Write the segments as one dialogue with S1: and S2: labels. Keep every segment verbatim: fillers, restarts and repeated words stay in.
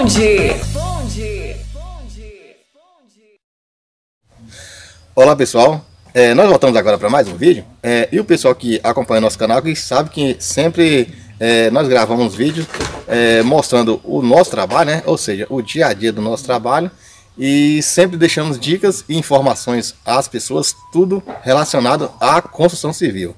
S1: responde.
S2: Olá pessoal, é, nós voltamos agora para mais um vídeo, é, e o pessoal que acompanha nosso canal que sabe que sempre é, nós gravamos vídeos é, mostrando o nosso trabalho, né? Ou seja, o dia a dia do nosso trabalho, e sempre deixamos dicas e informações às pessoas, tudo relacionado à construção civil.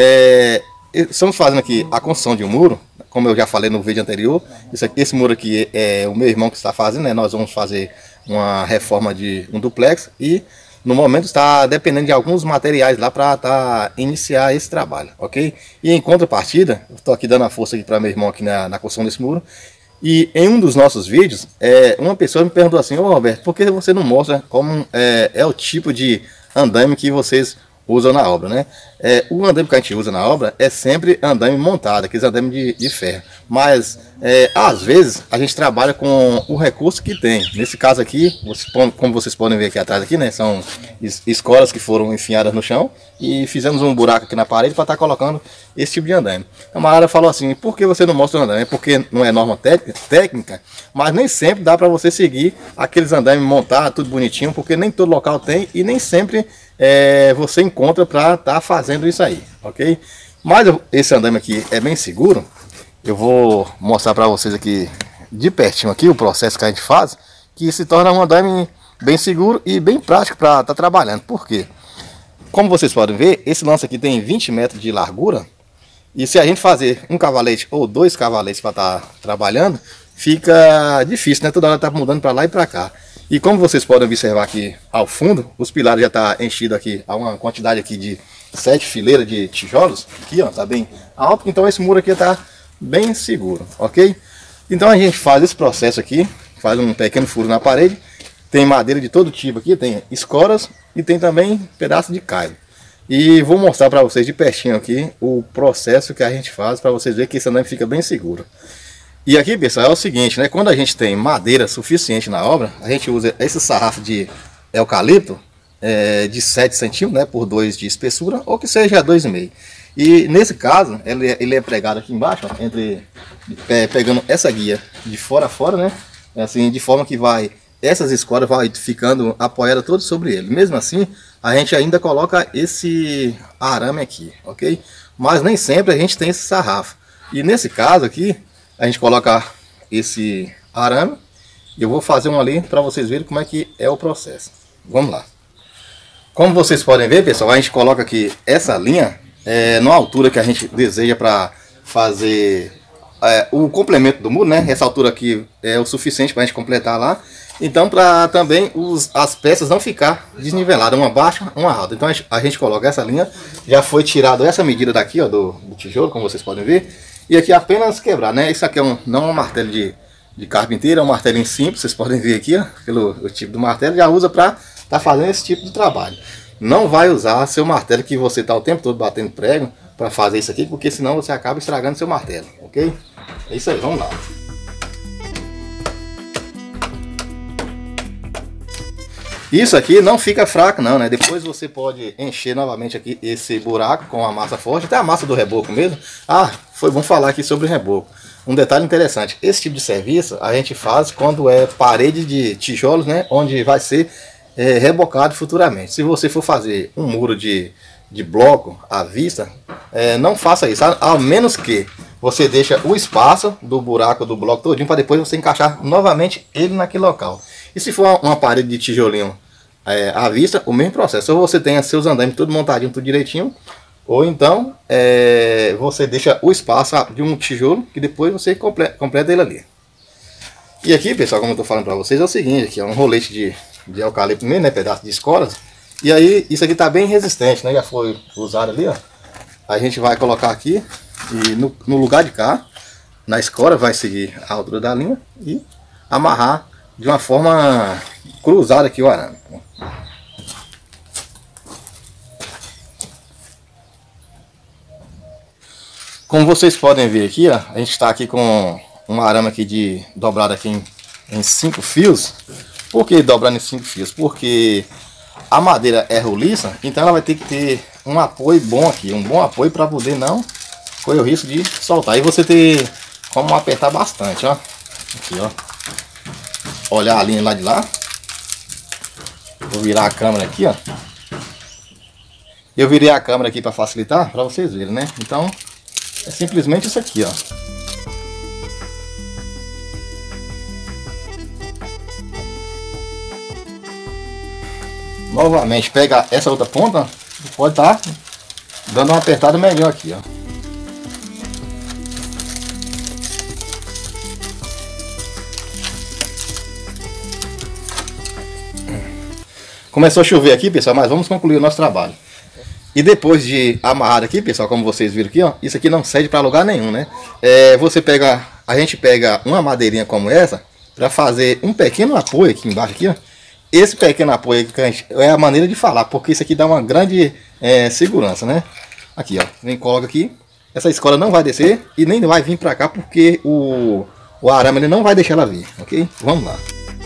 S2: É, estamos fazendo aqui a construção de um muro, como eu já falei no vídeo anterior. Isso aqui, esse muro aqui é o meu irmão que está fazendo, né? Nós vamos fazer uma reforma de um duplex e no momento está dependendo de alguns materiais lá para tá, iniciar esse trabalho, ok? E em contrapartida, eu estou aqui dando a força aqui para meu irmão aqui na, na construção desse muro. E em um dos nossos vídeos, é, uma pessoa me perguntou assim: ô Roberto, por que você não mostra como é, é o tipo de andame que vocês usam na obra, né? É, o andame que a gente usa na obra é sempre andame montado, aqueles andame de, de ferro. Mas, é, às vezes, a gente trabalha com o recurso que tem. Nesse caso aqui, vocês, como vocês podem ver aqui atrás, aqui, né? São es escoras que foram enfiadas no chão e fizemos um buraco aqui na parede para estar tá colocando esse tipo de andame. A Mara falou assim: por que você não mostra o andame? É porque não é norma técnica, mas nem sempre dá para você seguir aqueles andames montados, tudo bonitinho, porque nem todo local tem e nem sempre é, você encontra para estar tá fazendo isso aí, ok? Mas esse andame aqui é bem seguro. Eu vou mostrar para vocês aqui de pertinho aqui o processo que a gente faz, que se torna um andame bem seguro e bem prático para estar tá trabalhando. Por quê? Como vocês podem ver, esse lance aqui tem vinte metros de largura, e se a gente fazer um cavalete ou dois cavaletes para estar tá trabalhando, fica difícil, né? Toda hora tá mudando para lá e para cá. E como vocês podem observar aqui ao fundo, os pilares já está enchido aqui a uma quantidade aqui de sete fileiras de tijolos, aqui ó, tá bem alto, então esse muro aqui está bem seguro, ok? Então a gente faz esse processo aqui, faz um pequeno furo na parede, tem madeira de todo tipo aqui, tem escoras e tem também pedaço de caibro. E vou mostrar para vocês de pertinho aqui o processo que a gente faz, para vocês verem que esse andame fica bem seguro. E aqui, pessoal, é o seguinte, né? Quando a gente tem madeira suficiente na obra, a gente usa esse sarrafo de eucalipto é, de sete centímetros, né, por dois de espessura, ou que seja dois e meio. E nesse caso, ele, ele é pregado aqui embaixo, ó, entre, é, pegando essa guia de fora a fora, né? Assim, de forma que vai, essas escoras vai ficando apoiadas todas sobre ele. Mesmo assim, a gente ainda coloca esse arame aqui, ok? Mas nem sempre a gente tem esse sarrafo. E nesse caso aqui, a gente coloca esse arame. E eu vou fazer um ali para vocês verem como é que é o processo. Vamos lá. Como vocês podem ver, pessoal, a gente coloca aqui essa linha é, na altura que a gente deseja para fazer é, o complemento do muro, né? Essa altura aqui é o suficiente para a gente completar lá. Então, para também os, as peças não ficar desniveladas, uma baixa, uma alta. Então a gente, a gente coloca essa linha. Já foi tirado essa medida daqui, ó, do, do tijolo, como vocês podem ver. E aqui apenas quebrar, né? Isso aqui é um, não é um martelo de, de carpinteiro, é um martelinho simples. Vocês podem ver aqui, ó, pelo o tipo do martelo. Já usa para estar tá fazendo esse tipo de trabalho. Não vai usar seu martelo que você está o tempo todo batendo prego para fazer isso aqui, porque senão você acaba estragando seu martelo, ok? É isso aí, vamos lá. Isso aqui não fica fraco não, né? Depois você pode encher novamente aqui esse buraco com a massa forte, até a massa do reboco mesmo. Ah, foi bom falar aqui sobre o reboco. Um detalhe interessante, esse tipo de serviço a gente faz quando é parede de tijolos, né? Onde vai ser é, rebocado futuramente. Se você for fazer um muro de, de bloco à vista, é, não faça isso, ao menos que você deixe o espaço do buraco do bloco todinho para depois você encaixar novamente ele naquele local. E se for uma parede de tijolinho é, à vista, o mesmo processo. Ou você tenha seus andames tudo montadinho, tudo direitinho, ou então é, você deixa o espaço de um tijolo que depois você completa, completa ele ali. E aqui, pessoal, como eu estou falando para vocês, é o seguinte, aqui é um rolete de, de eucalipto mesmo, né, pedaço de escoras. E aí isso aqui está bem resistente, né, já foi usado ali, ó. A gente vai colocar aqui e no, no lugar de cá, na escora, vai seguir a altura da linha e amarrar de uma forma cruzada aqui o arame. Como vocês podem ver aqui, ó, a gente está aqui com um arame aqui de dobrado aqui em, em cinco fios. Por que dobrando em cinco fios? Porque a madeira é roliça, então ela vai ter que ter um apoio bom aqui, um bom apoio para poder não correr o risco de soltar. Aí você ter como apertar bastante, ó. Aqui, ó. olhar a linha lá de lá. Vou virar a câmera aqui, ó. Eu virei a câmera aqui para facilitar, para vocês verem, né? Então, é simplesmente isso aqui, ó. Novamente, pega essa outra ponta, pode estar dando uma apertada melhor aqui, ó. Começou a chover aqui, pessoal, mas vamos concluir o nosso trabalho. E depois de amarrar aqui, pessoal, como vocês viram aqui, ó, isso aqui não serve para lugar nenhum, né? É, você pega, a gente pega uma madeirinha como essa para fazer um pequeno apoio aqui embaixo aqui, ó. Esse pequeno apoio aqui, gente, é a maneira de falar, porque isso aqui dá uma grande é, segurança, né? Aqui, ó, vem, coloca aqui. Essa escola não vai descer e nem vai vir para cá porque o, o arame ele não vai deixar ela vir, ok? Vamos lá.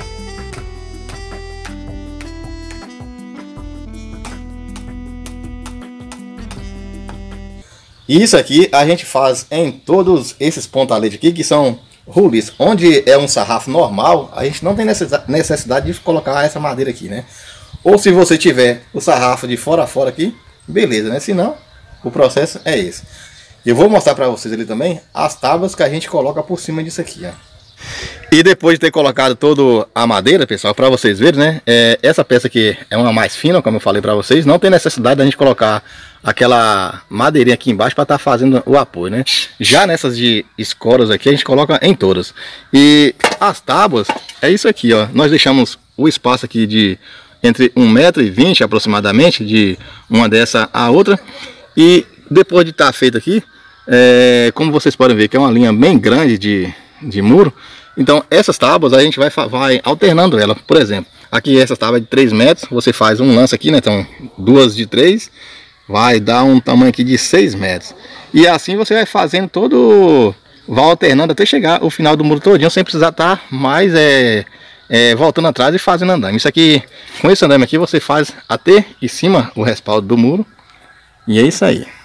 S2: Isso aqui a gente faz em todos esses pontaletes aqui, que são rulis. Onde é um sarrafo normal, a gente não tem necessidade de colocar essa madeira aqui, né? Ou se você tiver o sarrafo de fora a fora aqui, beleza, né? Se não, o processo é esse. Eu vou mostrar para vocês ali também as tábuas que a gente coloca por cima disso aqui, ó. E depois de ter colocado toda a madeira, pessoal, para vocês verem, né? É, essa peça aqui é uma mais fina, como eu falei para vocês. Não tem necessidade da gente colocar aquela madeirinha aqui embaixo para estar tá fazendo o apoio, né? Já nessas de escoras aqui, a gente coloca em todas. E as tábuas, é isso aqui, ó. Nós deixamos o espaço aqui de entre um metro e vinte aproximadamente, de uma dessa a outra. E depois de estar tá feito aqui, é, como vocês podem ver que é uma linha bem grande de... de muro, então essas tábuas a gente vai, vai alternando ela. Por exemplo, aqui essa tábua é de três metros, você faz um lance aqui, né? Então duas de três vai dar um tamanho aqui de seis metros, e assim você vai fazendo todo, vai alternando até chegar o final do muro todinho, sem precisar estar mais é, é, voltando atrás e fazendo andame. Isso aqui, com esse andame aqui, você faz até em cima o respaldo do muro, e é isso aí.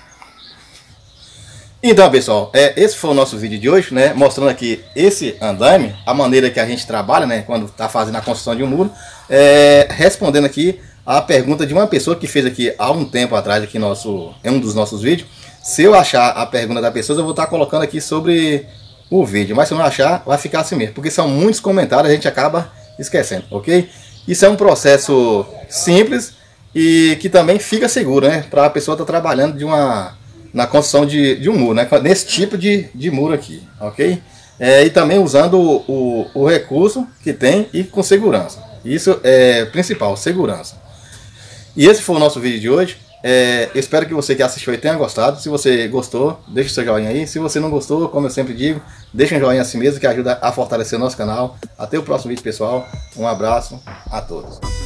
S2: Então, pessoal, é, esse foi o nosso vídeo de hoje, né? Mostrando aqui esse andame, a maneira que a gente trabalha, né? Quando está fazendo a construção de um muro, é, respondendo aqui a pergunta de uma pessoa que fez aqui há um tempo atrás, aqui nosso, em um dos nossos vídeos. Se eu achar a pergunta da pessoa, eu vou estar colocando aqui sobre o vídeo, mas se eu não achar, vai ficar assim mesmo, porque são muitos comentários, a gente acaba esquecendo, ok? Isso é um processo simples e que também fica seguro, né? Para a pessoa estar trabalhando de uma... na construção de, de um muro, né? Nesse tipo de, de muro aqui, ok? É, e também usando o, o, o recurso que tem e com segurança. Isso é principal, segurança. E esse foi o nosso vídeo de hoje. É, eu espero que você que assistiu aí tenha gostado. Se você gostou, deixa o seu joinha aí. Se você não gostou, como eu sempre digo, deixa um joinha assim mesmo, que ajuda a fortalecer o nosso canal. Até o próximo vídeo, pessoal. Um abraço a todos.